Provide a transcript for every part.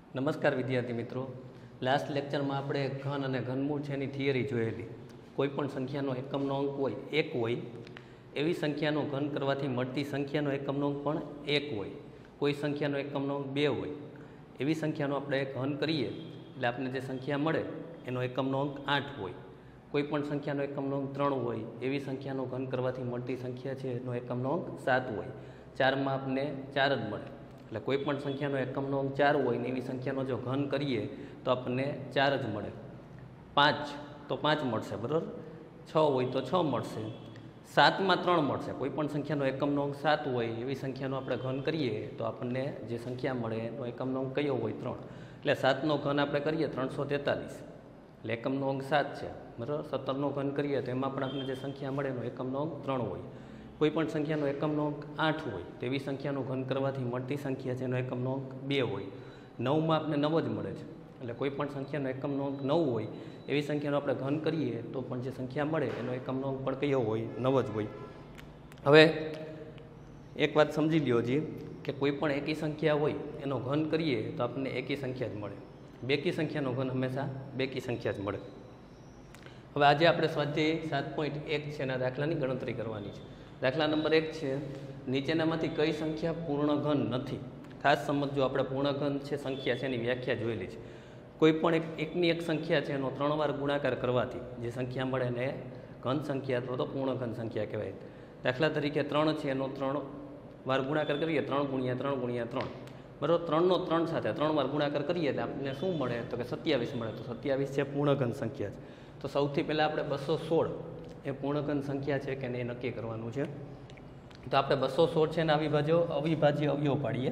નમસ્કાર વિદ્યાર્થી મિત્રો, લાસ્ટ લેક્ચરમાં આપણે ઘન અને ઘનમૂળ છે એની થિયરી જોયેલી. કોઈ પણ સંખ્યાનો એકમનો અંક હોય એક હોય એવી સંખ્યાનો ઘન કરવાથી મળતી સંખ્યાનો એકમનો અંક પણ એક હોય. કોઈ સંખ્યાનો એકમનો અંક 2 હોય એવી સંખ્યાનો આપણે ઘન કરીએ એટલે આપણને જે સંખ્યા મળે એનો એકમનો અંક 8 હોય. કોઈ પણ સંખ્યાનો એકમનો અંક 3 હોય એવી સંખ્યાનો ઘન કરવાથી મળતી સંખ્યા છે એનો એકમનો અંક 7 હોય. 4માં આપણને 4 જ મળે. એટલે કોઈ પણ સંખ્યાનો એકમનો અંક 4 હોય ને એવી સંખ્યાનો જો ઘન કરીએ તો આપણને 4 જ મળે. 5 તો 5 મળશે, બરાબર. 6 હોય તો 6 મળશે. 7માં 3 મળશે. કોઈ પણ સંખ્યાનો એકમનો અંક 7 હોય એવી સંખ્યાનો આપણે ઘન કરીએ તો આપણને જે સંખ્યા મળે એનો એકમનો અંક કયો હોય? 3. એટલે 7નો ઘન આપણે કરીએ 343, એટલે એકમનો અંક 7 છે, બરાબર. 17નો ઘન કરીએ તો એમાં પણ આપણને જે સંખ્યા મળે એનો એકમનો અંક 3 હોય. કોઈ પણ સંખ્યાનો એકમનો અંક 8 હોય તેવી સંખ્યાનું ઘન કરવાથી મળતી સંખ્યા છે એનો એકમનો અંક 2 હોય. 9માં આપણે 9 જ મળે છે. એટલે કોઈ પણ સંખ્યાનો એકમનો અંક 9 હોય એવી સંખ્યાનો આપણે ઘન કરીએ તો પણ જે સંખ્યા મળે એનો એકમનો અંક પણ કયો હોય? 9 જ હોય. હવે એક વાત સમજી લ્યો જી કે કોઈ પણ એકી સંખ્યા હોય એનો ઘન કરીએ તો આપણને એકી સંખ્યા જ મળે. બેકી સંખ્યાનો ઘન હંમેશા બેકી સંખ્યા જ મળે. હવે આજે આપણે સ્વાધ્યાય 7.1 છે એના દાખલાની ગણતરી કરવાની છે. દાખલા નંબર 1 છે, નીચેનામાંથી કઈ સંખ્યા પૂર્ણ ઘન નથી? ખાસ સમજજો, આપણે પૂર્ણ ઘન છે સંખ્યા છે એની વ્યાખ્યા જોયેલી છે. કોઈ પણ એકની એક સંખ્યા છે એનો 3 વાર ગુણાકાર કરવાથી જે સંખ્યા મળે એને ઘન સંખ્યા અથવા તો પૂર્ણ ઘન સંખ્યા કહેવાય. દાખલા તરીકે 3 છે એનો 3 વાર ગુણાકાર કરીએ, 3 ગુણ્યા 3 ગુણ્યા 3, બરાબર. 3નો 3 સાથે 3 વાર ગુણાકાર કરીએ તો આપણને શું મળે? તો કે 27 મળે. તો 27 છે પૂર્ણ ઘન સંખ્યા છે. તો સૌથી પહેલાં આપણે 216 એ પૂર્ણઘન સંખ્યા છે કે નહીં નક્કી કરવાનું છે. તો આપણે 216 છે ને અવિભાજ્ય અવયવ પાડીએ.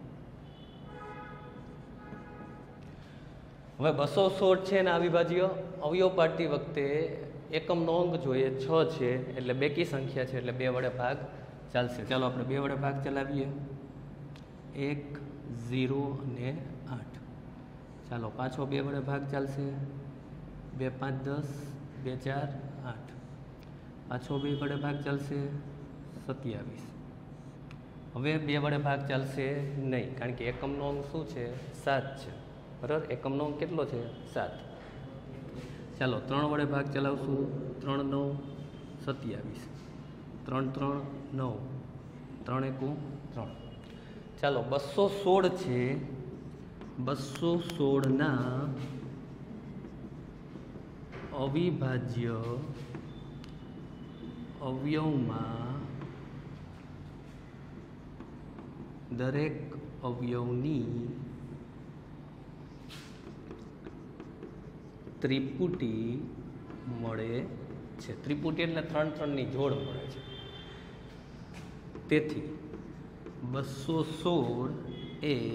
હવે 216 છે ને અવિભાજ્ય અવયવ પાડતી વખતે એકમનો અંક જોઈએ 6 છે, એટલે બેકી સંખ્યા છે એટલે 2 વડે ભાગ ચાલશે. ચાલો આપણે 2 વડે ભાગ ચલાવીએ. 1, 0 અને 8. ચાલો પાછો 2 વડે ભાગ ચાલશે. 2, 5, 10, 2, 4, 8. પાછો 2 વડે ભાગ ચાલશે. 27. હવે 2 વડે ભાગ ચાલશે નહીં, કારણ કે એકમનો અંક શું છે? 7 છે, બરાબર. એકમનો અંક કેટલો છે? 7. ચાલો 3 વડે ભાગ ચલાવશું. 3, 9, 27. 3, 3, 9. 3, 1, 3. ચાલો 216 છે. 216ના અવિભાજ્ય અવયવમાં દરેક અવયવની ત્રિપુટી મળે છે. ત્રિપુટી એટલે 3, 3ની જોડ મળે છે. તેથી 216 એ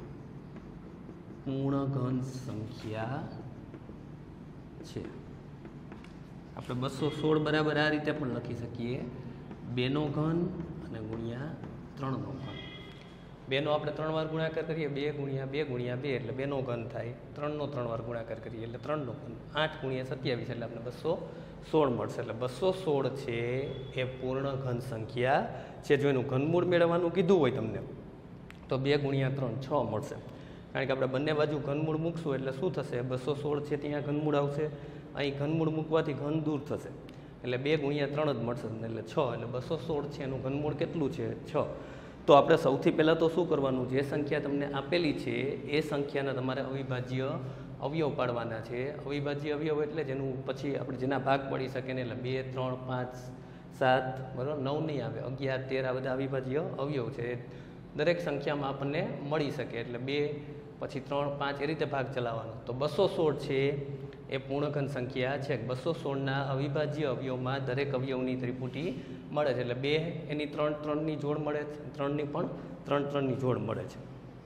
પૂર્ણઘન સંખ્યા છે. આપણે 216 બરાબર આ રીતે પણ લખી શકીએ, 2નો ઘન અને ગુણ્યા 3નો ઘન. 2નો આપણે 3 વાર ગુણાકાર કરીએ, 2 ગુણ્યા 2 ગુણ્યા 2 એટલે 2નો ઘન થાય. 3નો 3 વાર ગુણાકાર કરીએ એટલે 3નો ઘન. 8 ગુણ્યા 27 એટલે આપણે 216 મળશે. એટલે 216 છે એ પૂર્ણ ઘન સંખ્યા છે. જો એનું ઘનમૂળ મેળવવાનું કીધું હોય તમને તો 2 ગુણ્યા 3 6 મળશે. કારણ કે આપણે બંને બાજુ ઘનમૂળ મૂકશું એટલે શું થશે? 216 છે ત્યાં ઘનમૂળ આવશે. અહીં ઘનમૂળ મૂકવાથી ઘન દૂર થશે એટલે 2 ગુણ્યા 3 જ મળશે એટલે 6. એટલે 216 છે એનું ઘનમૂળ કેટલું છે? 6. તો આપણે સૌથી પહેલાં તો શું કરવાનું? જે સંખ્યા તમને આપેલી છે એ સંખ્યાના તમારે અવિભાજ્ય અવયવ પાડવાના છે. અવિભાજ્ય અવયવ એટલે જેનું પછી આપણે જેના ભાગ પડી શકે ને, એટલે 2, 3, 5, 7, બરાબર. 9 નહીં આવે, 11, 13 આ બધા અવિભાજ્ય અવયવ છે. દરેક સંખ્યામાં આપણને મળી શકે એટલે 2, પછી 3, 5 એ રીતે ભાગ ચલાવવાનો. તો 216 છે એ પૂર્ણઘન સંખ્યા છે. 216ના અવિભાજ્ય અવયવમાં દરેક અવયવની ત્રિપુટી મળે છે. એટલે 2 એની 3, 3ની જોડ મળે છે, 3ની પણ 3, 3ની જોડ મળે છે.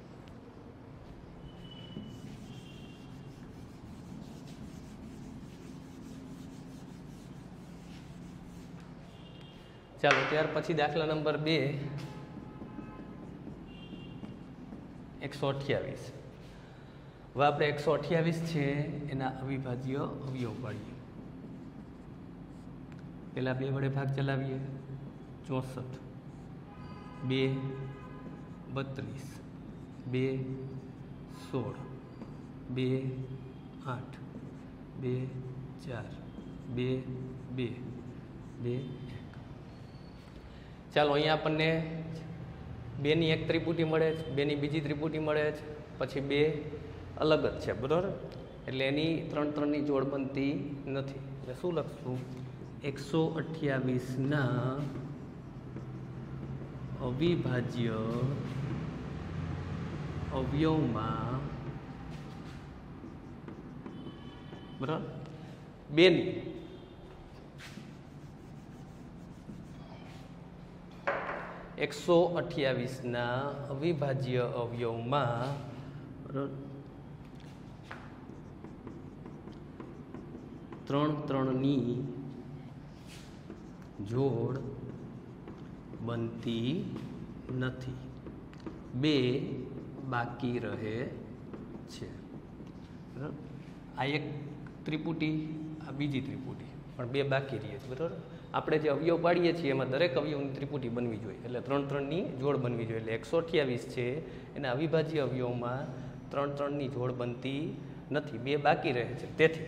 ચાલો ત્યાર પછી દાખલા નંબર 2, 128. હવે આપણે 128 છે એના અવિભાજ્ય અવયવ પાડીએ. પહેલાં 2 વડે ભાગ ચલાવીએ. 64, 2, 32, 2, 16 2 8 2 4 2 2 2 1. ચાલો અહીંયા આપણને 2ની એક ત્રિપુટી મળે છે, 2ની બીજી ત્રિપુટી મળે છે, પછી 2 અલગ જ છે, બરાબર. એટલે એની 3 3ની જોડ બનતી નથી. એટલે શું લખશું? 128ના અવિભાજ્ય અવયવમાં બરાબર 2ની 128ના અવિભાજ્ય અવયવમાં બરાબર 3 3ની જોડ બનતી નથી, 2 બાકી રહે છે, બરાબર. આ એક ત્રિપુટી, આ બીજી ત્રિપુટી, પણ 2 બાકી રહે છે, બરાબર. આપણે જે અવયવ પાડીએ છીએ એમાં દરેક અવયવની ત્રિપુટી બનવી જોઈએ, એટલે 3 3ની જોડ બનવી જોઈએ. એટલે 128 છે એના અવિભાજ્ય અવયવમાં 3 3ની જોડ બનતી નથી, 2 બાકી રહે છે. તેથી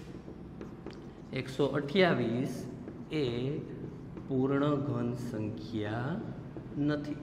128 એ પૂર્ણ ઘન સંખ્યા નથી.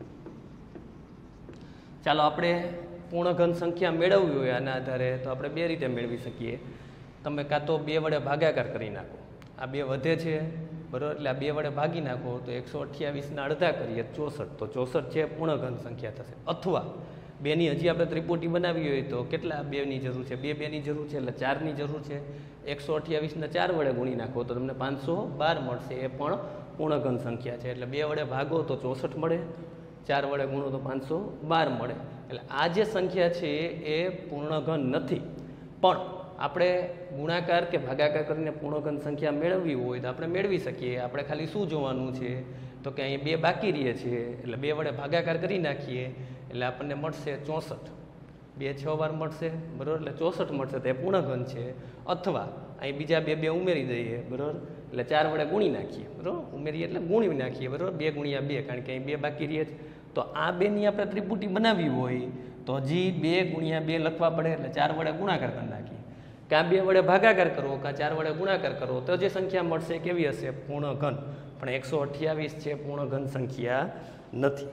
ચાલો આપણે પૂર્ણ ઘન સંખ્યા મેળવવી હોય આના આધારે તો આપણે 2 રીતે મેળવી શકીએ. તમે કાં તો 2 વડે ભાગાકાર કરી નાખો, આ 2 વધે છે, બરાબર, એટલે આ 2 વડે ભાગી નાખો તો 128ના અડધા કરીએ 64, તો 64 છે પૂર્ણ ઘન સંખ્યા થશે. અથવા 2ની હજી આપણે ત્રિપુટી બનાવી હોય તો કેટલા 2ની જરૂર છે? 2 2ની જરૂર છે, એટલે 4ની જરૂર છે. 128ને 4 વડે ગુણી નાખો તો તમને 512 મળશે, એ પણ પૂર્ણ ઘન સંખ્યા છે. એટલે 2 વડે ભાગો તો 64 મળે, 4 વડે ગુણો તો 512 મળે. એટલે આ જે સંખ્યા છે એ પૂર્ણ ઘન નથી. પણ આપણે ગુણાકાર કે ભાગાકાર કરીને પૂર્ણ ઘન સંખ્યા મેળવવી હોય તો આપણે મેળવી શકીએ. આપણે ખાલી શું જોવાનું છે તો કે અહીં 2 બાકી રહે છે, એટલે 2 વડે ભાગાકાર કરી નાખીએ એટલે આપણને મળશે 64. 2 6 વાર મળશે, બરાબર, એટલે 64 મળશે, તો એ પૂર્ણ ઘન છે. અથવા અહીં બીજા 2 2 ઉમેરી દઈએ, બરાબર, એટલે 4 વડે ગુણી નાખીએ, બરાબર, ઉમેરીએ એટલે ગુણી નાખીએ, બરાબર, 2 ગુણ્યા 2, કારણ કે અહીં 2 બાકી રહે છે. તો આ 2ની આપણે ત્રિપુટી બનાવવી હોય તો હજી 2 ગુણ્યા 2 લખવા પડે, એટલે 4 વડે ગુણાકાર કરી નાખીએ. કાં 2 વડે ભાગાકાર કરો, કાં 4 વડે ગુણાકાર કરો, તો જે સંખ્યા મળશે કેવી હશે? પૂર્ણ ઘન. પણ 128 છે પૂર્ણ ઘન સંખ્યા નથી.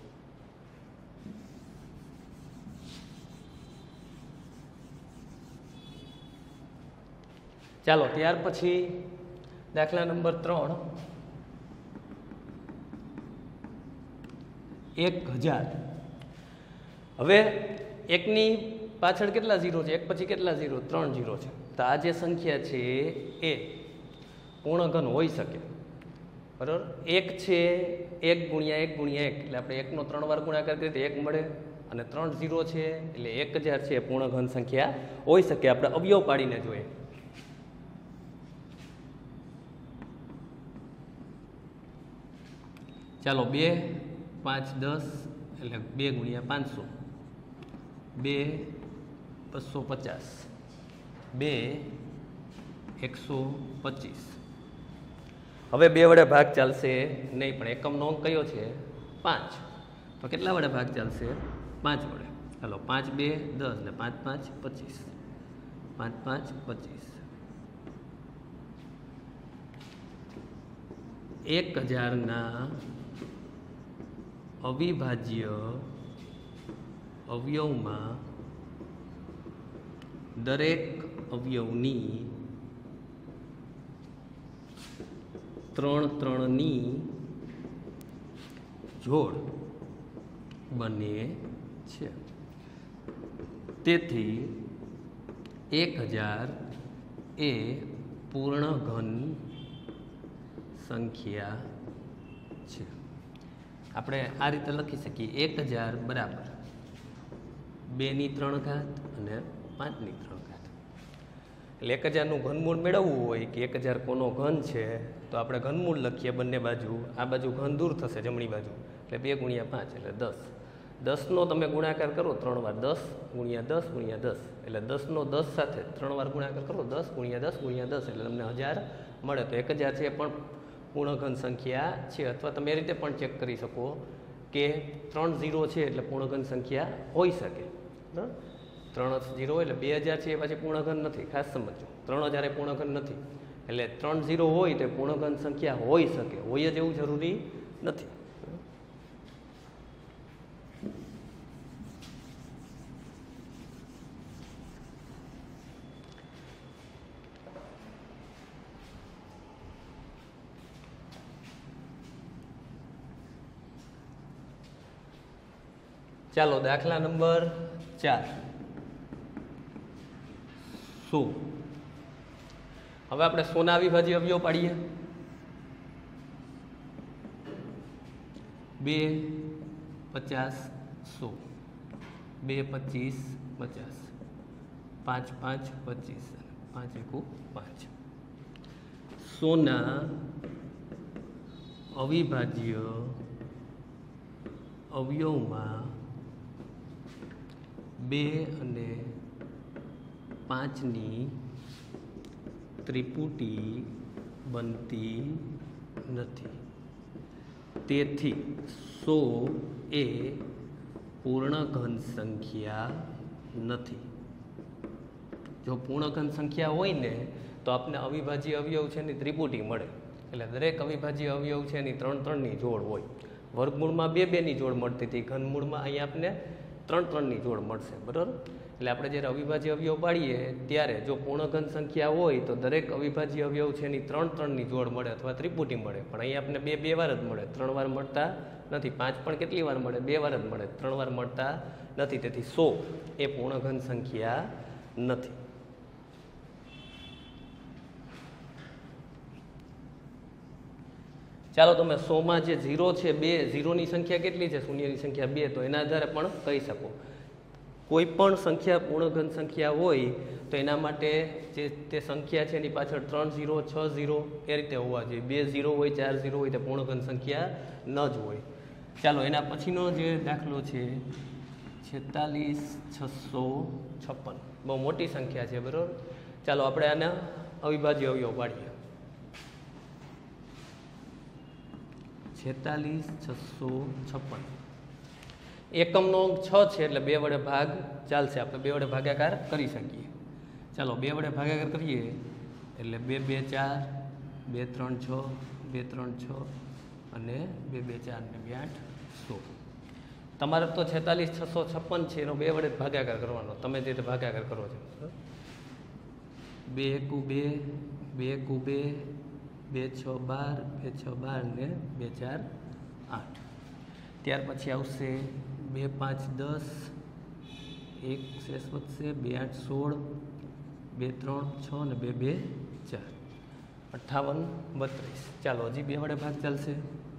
ચાલો ત્યાર પછી દાખલા નંબર 3, 1000. હવે એકની પાછળ કેટલા ઝીરો છે? એક પછી કેટલા ઝીરો? 3 ઝીરો છે. તો આ જે સંખ્યા છે એ પૂર્ણ ઘન હોઈ શકે, બરાબર. 1 છે 1 ગુણ્યા 1 ગુણ્યા 1, એટલે આપણે 1નો 3 વાર ગુણાકાર કરીએ તો 1 મળે, અને 3 ઝીરો છે એટલે 1000 છે પૂર્ણ ઘન સંખ્યા હોઈ શકે. આપણે અવયવ પાડીને જોઈએ. ચાલો 2 5 10 એટલે 2 ગુણ્યા 500, 2 250, 2 125. હવે 2 વડે ભાગ ચાલશે નહીં, પણ એકમનો અંક કયો છે? 5. તો કેટલા વડે ભાગ ચાલશે? 5 વડે. ચાલો 5 2 10 ને 5 5 25, 5 5 25. 1000ના અવિભાજ્ય અવયવમાં દરેક અવયવની 3 3ની જોડ બને છે. તેથી 1000 એ પૂર્ણ ઘન સંખ્યા છે. આપણે આ રીતે લખી શકીએ 1000 બરાબર 2ની 3 ઘાત અને 5ની 3 ઘાત. એટલે 1000નું ઘનમૂળ મેળવવું હોય કે 1000 કોનો ઘન છે તો આપણે ઘનમૂળ લખીએ બંને બાજુ. આ બાજુ ઘન દૂર થશે જમણી બાજુ, એટલે 2 ગુણ્યા 5 એટલે 10. 10નો તમે ગુણાકાર કરો 3 વાર, 10 ગુણ્યા 10 ગુણ્યા 10, એટલે 10નો 10 સાથે 3 વાર ગુણાકાર કરો, 10 ગુણ્યા 10 ગુણ્યા 10, એટલે તમને 1000 મળે. તો 1000 છે પણ પૂર્ણ ઘન સંખ્યા છે. અથવા તમે એ રીતે પણ ચેક કરી શકો કે 3 0 છે એટલે પૂર્ણ ઘન સંખ્યા હોઈ શકે, બરાબર. 0 એટલે 2000 છે એ પાછી પૂર્ણઘન નથી, ખાસ સમજો. 3000 એ પૂર્ણઘન નથી, એટલે 3 0 હોય તો પૂર્ણઘન સંખ્યા હોઈ શકે, હોય જ એવું જરૂરી નથી. ચાલો દાખલા નંબર 4. શું હવે આપણે સોના અવિભાજ્ય અવયવ પાડીએ. 2 50 100, 2 25 50, 5 5 25, 5 1 5. સોના અવિભાજ્ય અવયવમાં 2 અને 5ની ત્રિપુટી બનતી નથી, તેથી 100 એ પૂર્ણઘન સંખ્યા નથી. જો પૂર્ણઘન સંખ્યા હોય ને તો આપણે અવિભાજ્ય અવયવ છે એની ત્રિપુટી મળે. એટલે દરેક અવિભાજ્ય અવયવ છે એની 3 3ની જોડ હોય. વર્ગમૂળમાં 2 2ની જોડ મળતી હતી, ઘનમૂળમાં અહીંયા આપણે 3 3ની જોડ મળશે, બરાબર. એટલે આપણે જ્યારે અવિભાજ્ય અવયવ પાડીએ ત્યારે જો પૂર્ણઘન સંખ્યા હોય તો દરેક અવિભાજ્ય અવયવ છે એની 3 3ની જોડ મળે અથવા ત્રિપુટી મળે. પણ અહીંયા આપણે 2 2 વાર જ મળે, 3 વાર મળતા નથી. 5 પણ કેટલી વાર મળે? 2 વાર જ મળે, 3 વાર મળતા નથી. તેથી 100 એ પૂર્ણઘન સંખ્યા નથી. ચાલો તમે 100માં જે 0 છે 2, 0ની સંખ્યા કેટલી છે? શૂન્યની સંખ્યા 2, તો એના આધારે પણ કહી શકો. કોઈ પણ સંખ્યા પૂર્ણઘન સંખ્યા હોય તો એના માટે જે તે સંખ્યા છે એની પાછળ 3 0 6 0 એ રીતે હોવા જોઈએ. 2 0 હોય 4 0 હોય તો પૂર્ણઘન સંખ્યા ન જ હોય. ચાલો એના પછીનો જે દાખલો છે 46656, બહુ મોટી સંખ્યા છે, બરાબર. ચાલો આપણે આના અવિભાજ્ય અવયવ પાડીએ. 46656 એકમનો અંક 6 છે એટલે 2 વડે ભાગ ચાલશે. આપણે 2 વડે ભાગાકાર કરી શકીએ. ચાલો 2 વડે ભાગાકાર કરીએ એટલે 2 2 4, 2 3 6, 2 3 6 અને 2 2 4 ને 2 8 16. તમારે તો 46656 છે એનો 2 વડે ભાગાકાર કરવાનો, તમે જે રીતે ભાગાકાર કરો છો. 2 1 2, 2 1 2, 2 6 12, 2 6 12 ને 2 4 8. ત્યાર પછી આવશે 2 5 10, 1 શેષ વધશે, 2 8 16, 2 3 6 ને 2 2 4, 58 32. ચાલો હજી 2 વડે ભાગ ચાલશે.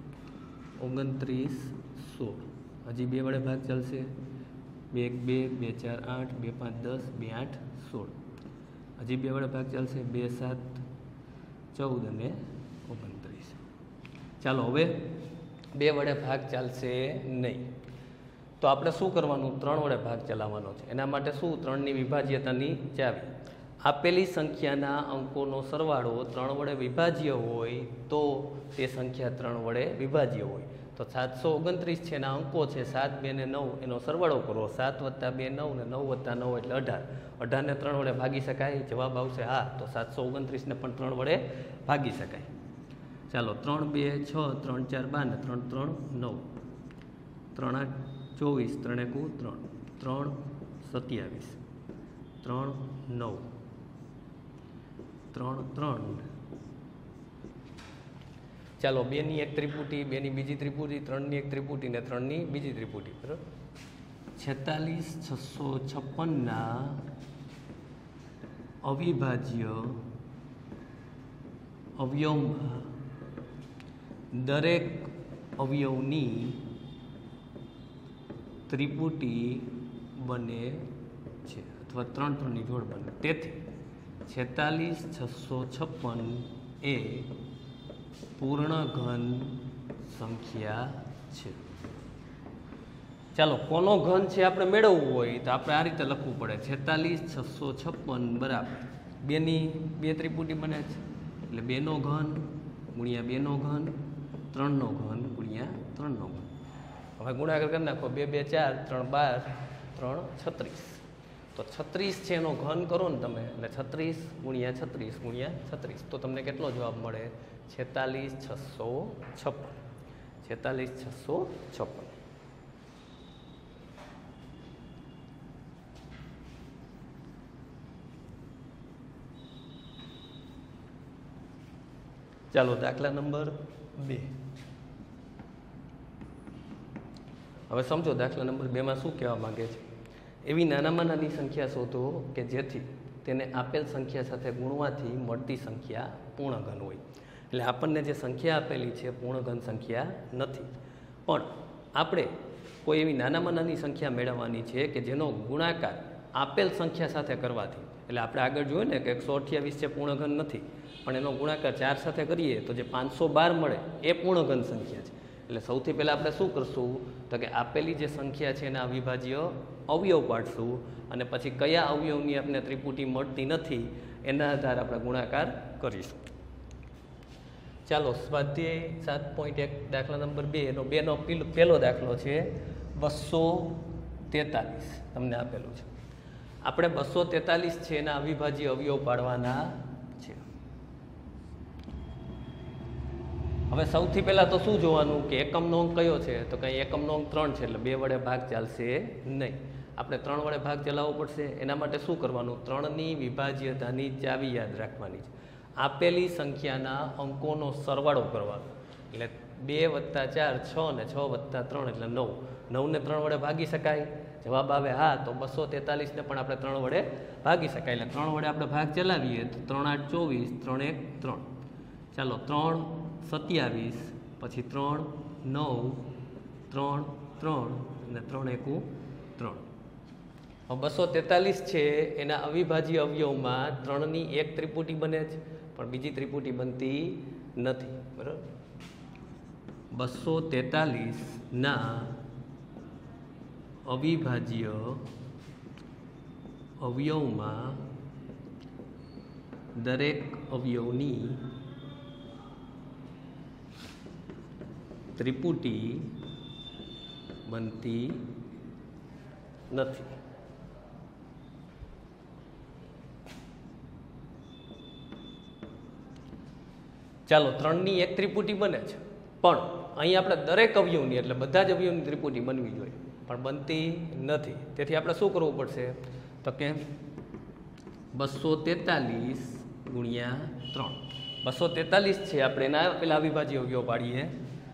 29 16. હજી 2 વડે ભાગ ચાલશે. 2 1 2, 2 4 8, 2 5 10, 2 8 16. હજી 2 વડે ભાગ ચાલશે. 2 7 14 અને 29. ચાલો હવે 2 વડે ભાગ ચાલશે નહીં તો આપણે શું કરવાનું? 3 વડે ભાગ ચલાવવાનો છે. એના માટે શું? 3ની વિભાજ્યતાની ચાવી. આપેલી સંખ્યાના અંકોનો સરવાળો 3 વડે વિભાજ્ય હોય તો તે સંખ્યા 3 વડે વિભાજ્ય હોય. તો 729 છે એના અંકો છે 7 2 ને 9, એનો સરવાળો કરો. 7 + 2 9 ને 9 + 9 એટલે 18. 18 ને 3 વડે ભાગી શકાય? જવાબ આવશે હા. તો 729 ને પણ 3 વડે ભાગી શકાય. ચાલો 3 2 6, 3 4 12 ને 3 3 9, 3 8 24, 3 1 3, 3 27, 3 9, 3 3. ચાલો 2ની એક ત્રિપુટી, 2ની બીજી ત્રિપુટી, 3ની એક ત્રિપુટી ને 3ની બીજી ત્રિપુટી, બરાબર. 46656ના અવિભાજ્ય અવયવમાં દરેક અવયવની ત્રિપુટી બને છે અથવા 3 3ની જોડ બને. તેથી 46656 એ પૂર્ણઘન સંખ્યા છે. ચાલો કોનો ઘન છે આપણે મેળવવું હોય તો આપણે આ રીતે લખવું પડે. 46656 બરાબર 2ની 2 ત્રિપુટી બને છે એટલે 2નો ઘન ગુણ્યા 2નો ઘન, 3નો ઘન ગુણ્યા 3નો ઘન. હવે ગુણાકાર કરી નાખો. 2 2 4, 3 12, 3 36. તો 36 છે એનો ઘન કરો ને તમે એટલે 36 ગુણ્યા 36 ગુણ્યા 36 તો તમને કેટલો જવાબ મળે 46656 46656 ચાલો દાખલા નંબર 2 હવે સમજો દાખલા નંબર 2 માં શું કહેવા માંગે છે એવી નાનામાં નાની સંખ્યા શોધો કે જેથી તેને આપેલ સંખ્યા સાથે ગુણવાથી મળતી સંખ્યા પૂર્ણઘન હોય એટલે આપણને જે સંખ્યા આપેલી છે પૂર્ણઘન સંખ્યા નથી પણ આપણે કોઈ એવી નાનામાં નાની સંખ્યા મેળવવાની છે કે જેનો ગુણાકાર આપેલ સંખ્યા સાથે કરવાથી એટલે આપણે આગળ જોયું ને કે 128 છે પૂર્ણઘન નથી પણ એનો ગુણાકાર 4 સાથે કરીએ તો જે 512 મળે એ પૂર્ણઘન સંખ્યા છે એટલે સૌથી પહેલાં આપણે શું કરશું તો કે આપેલી જે સંખ્યા છે એના અવિભાજ્ય અવયવ પાડશું અને પછી કયા અવયવની આપણે ત્રિપુટી મળતી નથી એના આધારે આપણે ગુણાકાર કરીશું ચાલો સ્વાધ્યાય 7.1 દાખલા નંબર 2 એનો 2નો પહેલો દાખલો છે 243 તમને આપેલું છે આપણે 243 છે એના અવિભાજ્ય અવયવ પાડવાના છે હવે સૌથી પહેલાં તો શું જોવાનું કે એકમનો અંક કયો છે તો કંઈ એકમનો અંક 3 છે એટલે 2 વડે ભાગ ચાલશે નહીં આપણે 3 વડે ભાગ ચલાવવો પડશે એના માટે શું કરવાનું 3ની વિભાજ્યતાની ચાવી યાદ રાખવાની છે આપેલી સંખ્યાના અંકોનો સરવાળો કરવાનો એટલે 2 + 4 6 અને 6 + 3 એટલે 9 9ને 3 વડે ભાગી શકાય જવાબ આવે હા તો 243 ને પણ આપણે 3 વડે ભાગી શકાય એટલે 3 વડે આપણે ભાગ ચલાવીએ તો 3 8 24 3 1 3 ચાલો 3 27 પછી 3 9 3 3 અને 3 1 3 243 છે એના અવિભાજ્ય અવયવમાં 3ની એક ત્રિપુટી બને છે પણ બીજી ત્રિપુટી બનતી નથી બરાબર 243 ના અવિભાજ્ય અવયવમાં દરેક અવયવની ત્રિપુટી બનતી નથી ચાલો 3ની એક ત્રિપુટી બને છે પણ અહીં આપણે દરેક અવયવની એટલે બધા જ અવયવની ત્રિપુટી બનવી જોઈએ પણ બનતી નથી તેથી આપણે શું કરવું પડશે તો કે 243 ગુણ્યા 3 243 છે આપણે એના પેલા અવિભાજ્ય અવયવ પાડીએ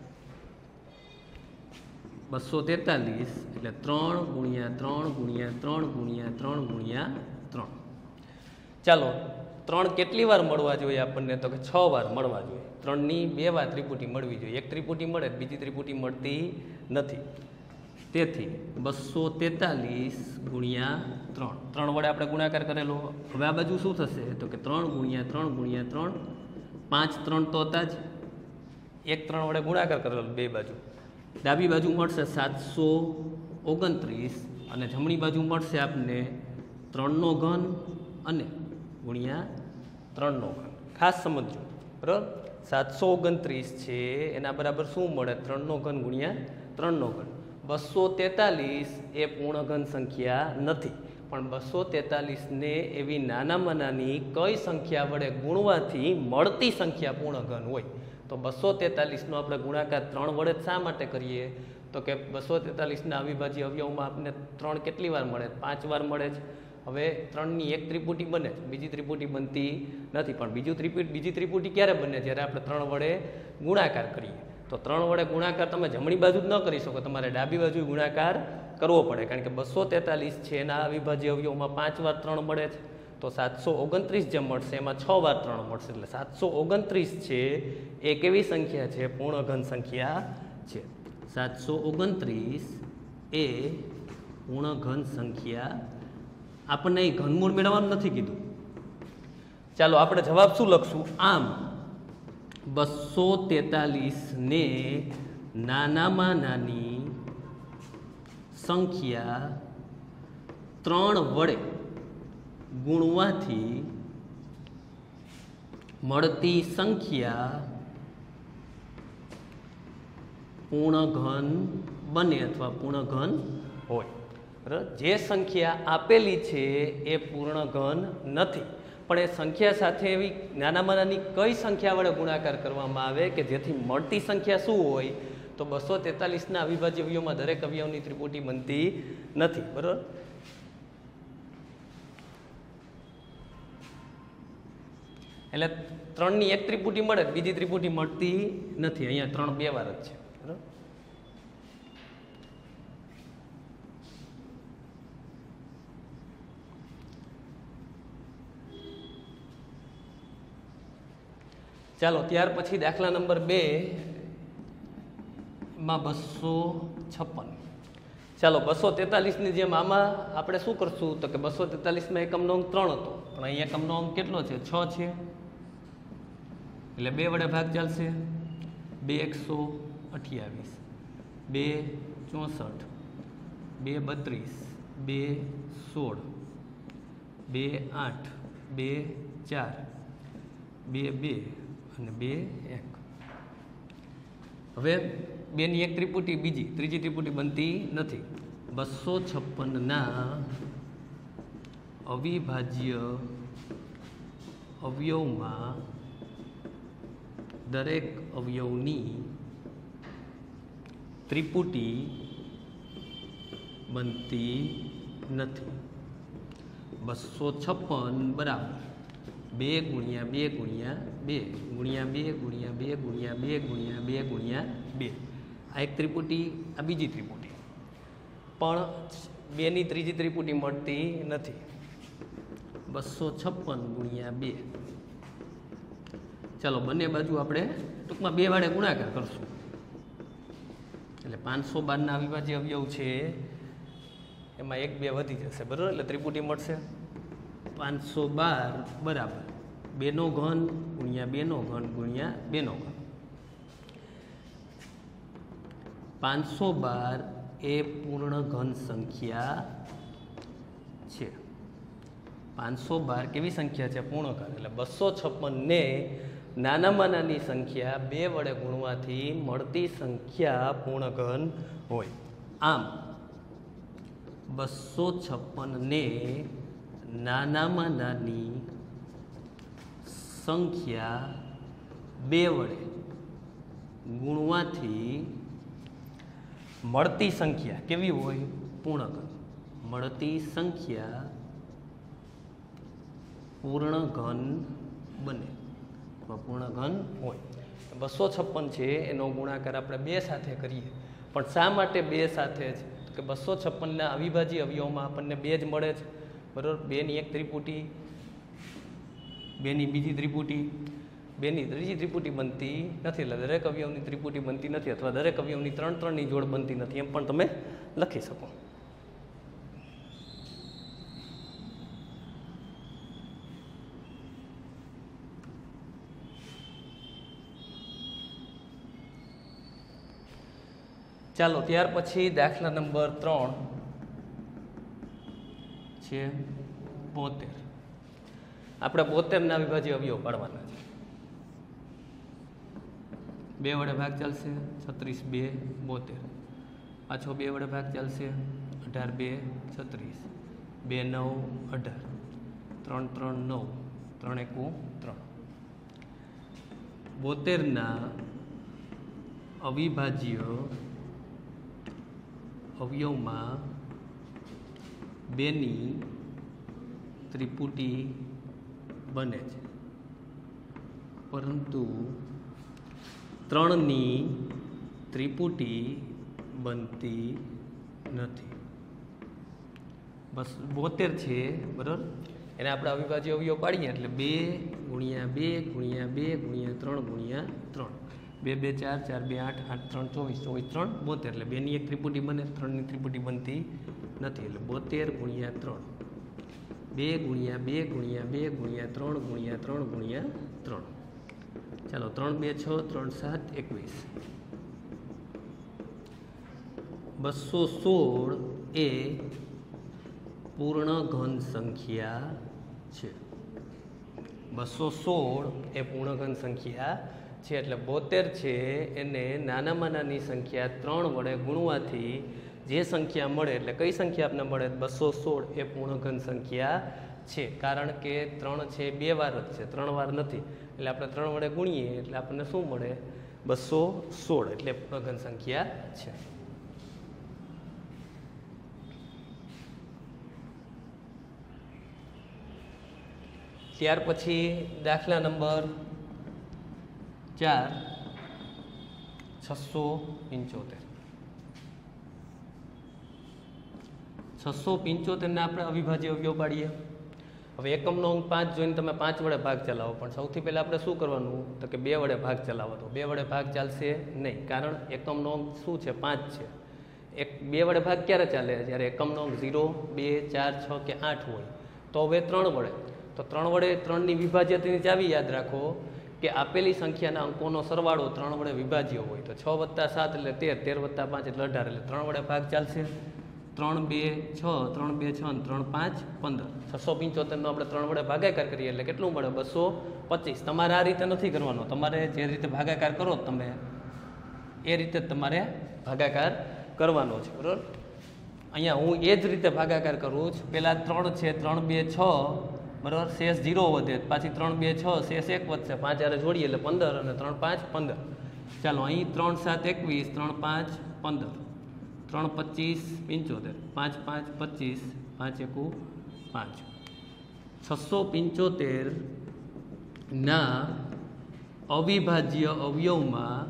243 એટલે 3 ગુણ્યા 3 ગુણ્યા 3 ગુણ્યા 3 ગુણ્યા 3 ચાલો 3 કેટલી વાર મળવા જોઈએ આપણને તો કે 6 વાર મળવા જોઈએ 3ની 2 વાર ત્રિપુટી મળવી જોઈએ એક ત્રિપુટી મળે બીજી ત્રિપુટી મળતી નથી તેથી 243 ગુણ્યા 3 3 વડે આપણે ગુણાકાર કરેલો હવે આ બાજુ શું થશે તો કે 3 ગુણ્યા 3 ગુણ્યા 3 5 3 તો હતા જ એક 3 વડે ગુણાકાર કરેલો બે બાજુ ડાબી બાજુ મળશે 729 અને જમણી બાજુ મળશે આપને 3નો ઘન અને ગુણ્યા 3નો ઘન ખાસ સમજજો બરાબર 729 છે એના બરાબર શું મળે 3નો ઘન ગુણ્યા 3નો ઘન 243 એ પૂર્ણઘન સંખ્યા નથી પણ 243 ને એવી નાનામાં નાની કઈ સંખ્યા વડે ગુણવાથી મળતી સંખ્યા પૂર્ણઘન હોય તો 243નો આપણે ગુણાકાર 3 વડે શા માટે કરીએ તો કે 243ના અવિભાજ્ય અવયવમાં આપણને 3 કેટલી વાર મળે 5 વાર મળે છે હવે 3ની એક ત્રિપુટી બને છે બીજી ત્રિપુટી બનતી નથી પણ બીજી ત્રિપુટી ક્યારે બને જ્યારે આપણે 3 વડે ગુણાકાર કરીએ તો 3 વડે ગુણાકાર તમે જમણી બાજુ જ ન કરી શકો તમારે ડાબી બાજુ ગુણાકાર કરવો પડે કારણ કે 243 છે એના અવિભાજ્ય અવયવમાં 5 વાર 3 મળે છે તો 729 જે મળશે એમાં 6 વાર 3 મળશે એટલે 729 છે એ કેવી સંખ્યા છે પૂર્ણઘન સંખ્યા છે 729 એ પૂર્ણઘન સંખ્યા આપણને એ ઘનમૂળ મેળવવાનું નથી કીધું ચાલો આપણે જવાબ શું લખશું આમ 243 ને નાનામાં નાની સંખ્યા 3 વડે ગુણવાથી મળતી સંખ્યા પૂર્ણઘન બને અથવા પૂર્ણઘન હોય બરાબર, જે સંખ્યા આપેલી છે એ પૂર્ણ ઘન નથી, પણ એ સંખ્યા સાથે એવી નાનામાં નાની કઈ સંખ્યા વડે ગુણાકાર કરવામાં આવે કે જેથી મળતી સંખ્યા શું હોય, તો 243ના અવિભાજ્ય અવયવમાં દરેક અવયવની ત્રિપુટી બનતી નથી. બરાબર, એટલે 3ની એક ત્રિપુટી મળે, બીજી ત્રિપુટી મળતી નથી. અહીંયા 3 બે વાર જ છે. બરાબર, ચાલો ત્યાર પછી દાખલા નંબર 2 માં 256. ચાલો 243ની જેમ આમાં આપણે શું કરશું તો કે 243માં એકમનો અંક 3 હતો, પણ અહીં એકમનો અંક કેટલો છે? 6 છે. એટલે 2 વડે ભાગ ચાલશે. 2 128, 2 64, 2 32, 2 16, 2 8, 2 4, 2 2 અને 2 1. હવે 2ની એક ત્રિપુટી, ત્રીજી ત્રિપુટી બનતી નથી. 256ના અવિભાજ્ય અવયવમાં દરેક અવયવની ત્રિપુટી બનતી નથી. 256 બરાબર 2 ગુણ્યા 2 ગુણ્યા 2 ગુણ્યા 2 ગુણ્યા 2 ગુણ્યા 2 ગુણ્યા 2 ગુણ્યા 2. આ એક ત્રિપુટી, આ બીજી ત્રિપુટી, પણ 2ની ત્રીજી ત્રિપુટી મળતી નથી. 256 ગુણ્યા 2. ચાલો બંને બાજુ આપણે ટૂંકમાં 2 વડે ગુણાકાર કરશું, એટલે 512ના અવિભાજ્ય અવયવ છે એમાં 1 2 વધી જશે. બરાબર, એટલે ત્રિપુટી મળશે 512 બરાબર 2નો ઘન ગુણ્યા 2નો ઘન ગુણ્યા 2નો ઘન. 512 એ પૂર્ણ ઘન સંખ્યા છે. 512 કેવી સંખ્યા છે? પૂર્ણ ઘન. એટલે 256ને નાનામાં નાની સંખ્યા 2 વડે ગુણવાથી મળતી સંખ્યા પૂર્ણ ઘન હોય. આમ 256ને નાનામાં નાની સંખ્યા 2 વડે ગુણવાથી મળતી સંખ્યા કેવી હોય? પૂર્ણ ઘન. મળતી સંખ્યા પૂર્ણ ઘન બને, પૂર્ણ ઘન હોય. 256 છે એનો ગુણાકાર આપણે 2 સાથે કરીએ, પણ શા માટે 2 સાથે જ? કે 256ના અવિભાજ્ય અવયવમાં આપણને 2 જ મળે છે. બરાબર, 2ની એક ત્રિપુટી, 2ની બીજી ત્રિપુટી, 2ની ત્રીજી ત્રિપુટી બનતી નથી. એટલે દરેક અવયવની ત્રિપુટી બનતી નથી, અથવા દરેક અવયવની 3 3ની જોડ બનતી નથી, એમ પણ તમે લખી શકો. ચાલો ત્યાર પછી દાખલા નંબર 3 છે 72. આપણે 72ના અવિભાજ્ય અવયવ પાડવાના છે. 2 વડે ભાગ ચાલશે. 36 2 72. પાછો 2 વડે ભાગ ચાલશે. 18 2 36, 2 9 18, 3 3 9, 3 1 3. 72ના અવિભાજ્ય અવયવમાં 2ની ત્રિપુટી બને છે, પરંતુ 3ની ત્રિપુટી બનતી નથી. બસ 72 છે. બરાબર, એને આપણે અવિભાજ્ય અવયવ પાડીએ એટલે 2 ગુણ્યા 2 ગુણ્યા 2 ગુણ્યા 3 ગુણ્યા 3. 2 2 4 4 2 8 8 3 24 24 3 72. એટલે 2ની એક ત્રિપુટી બને, 3ની ત્રિપુટી બનતી નથી. એટલે 72 ગુણ્યા 3, 2 ગુણ્યા 2 ગુણ્યા 2 ગુણ્યા 3 ગુણ્યા 3 ગુણ્યા 3. ચાલો 3 2 6 3 7 21. 216 એ પૂર્ણ ઘન સંખ્યા છે. 216 એ પૂર્ણ ઘન સંખ્યા છે. એટલે 72 છે એને નાનામાં નાની સંખ્યા 3 વડે ગુણવાથી જે સંખ્યા મળે એટલે કઈ સંખ્યા આપણને મળે 216 એ પૂર્ણ ઘન સંખ્યા છે, કારણ કે 3 છે 2 વાર જ છે, 3 વાર નથી, એટલે આપણે 3 વડે ગુણીએ એટલે આપણને શું મળે 216, એટલે પૂર્ણ ઘન સંખ્યા છે. ત્યાર પછી દાખલા નંબર 4 675. 675 ને આપણે અવિભાજ્ય અવયવ પાડીએ. હવે એકમનો અંક 5 જોઈને તમે 5 વડે ભાગ ચલાવો, પણ સૌથી પહેલાં આપણે શું કરવાનું તો કે 2 વડે ભાગ ચલાવો. તો 2 વડે ભાગ ચાલશે નહીં, કારણ એકમનો અંક શું છે 5 છે. 2 વડે ભાગ ક્યારે ચાલે? જ્યારે એકમનો અંક 0, 2, 4, 6 કે 8 હોય. તો હવે 3 વડે, તો 3 વડે 3ની વિભાજ્યતાની ચાવી યાદ રાખો કે આપેલી સંખ્યાના અંકોનો સરવાળો 3 વડે વિભાજ્ય હોય. તો 6 + 7 એટલે 13, 13 + 5 એટલે 18, એટલે 3 વડે ભાગ ચાલશે. 3, 2, 6, 3, 2, 6 અને 3, 5, 15. 675 નો આપણે 3 વડે ભાગાકાર કરીએ એટલે કેટલું મળે 225. તમારે આ રીતે નથી કરવાનો, તમારે જે રીતે ભાગાકાર કરો તમે એ રીતે જ તમારે ભાગાકાર કરવાનો છે, બરાબર. અહીંયા હું એ જ રીતે ભાગાકાર કરું છું. પહેલાં 3 છે, 3, 2, 6, બરાબર, શેષ 0 વધે, પાછી 3, 2, 6, શેષ 1 વધશે, 5 હારે જોડીએ એટલે 15 અને 3, 5, 15. ચાલો અહીં 3, 7, 21, 3, 5, 15, 3, 25, 75, 5, 5, 25, 5, 1, 5. 675 ના અવિભાજ્ય અવયવમાં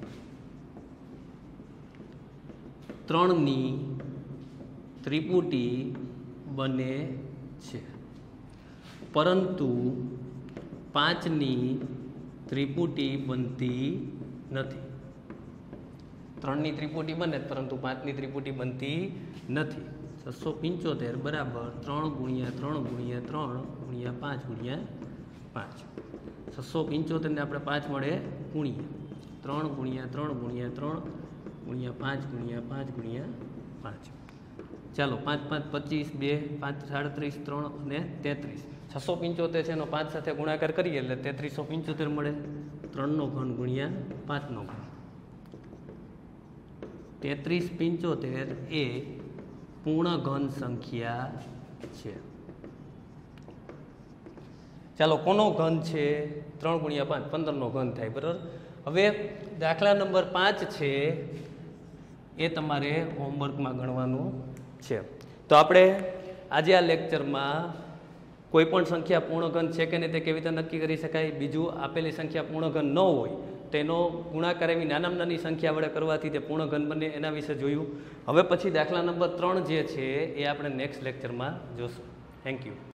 3ની ત્રિપુટી બને છે, પરંતુ 5ની ત્રિપુટી બનતી નથી. 3ની ત્રિપુટી બને પરંતુ 5ની ત્રિપુટી બનતી નથી. 675 બરાબર 3 × 3 × 3 × 5 × 5. 675 ને આપણે 5 વડે ગુણીએ. 3 × 3 × 3 × 5 × 5 × 5. ચાલો 5, 5, 25, 2, 5, 37, 3 અને 33. 675 છે એનો 5 સાથે ગુણાકાર કરીએ એટલે 3375 મળે. 3નો ઘન ગુણ્યા 5નો ઘન. 3375 એ પૂર્ણ ઘન સંખ્યા છે. ચાલો કોનો ઘન છે? 3 × 5 15નો ઘન થાય, બરાબર. હવે દાખલા નંબર 5 છે એ તમારે હોમવર્કમાં ગણવાનું છે. તો આપણે આજે આ લેક્ચરમાં કોઈ પણ સંખ્યા પૂર્ણઘન છે કે નહીં તે કેવી રીતે નક્કી કરી શકાય, બીજું આપેલી સંખ્યા પૂર્ણઘન ન હોય તેનો ગુણાકાર એવી નાનામાં નાની સંખ્યા વડે કરવાથી તે પૂર્ણઘન બને એના વિશે જોયું. હવે પછી દાખલા નંબર 3 જે છે એ આપણે નેક્સ્ટ લેક્ચરમાં જોશું. Thank you.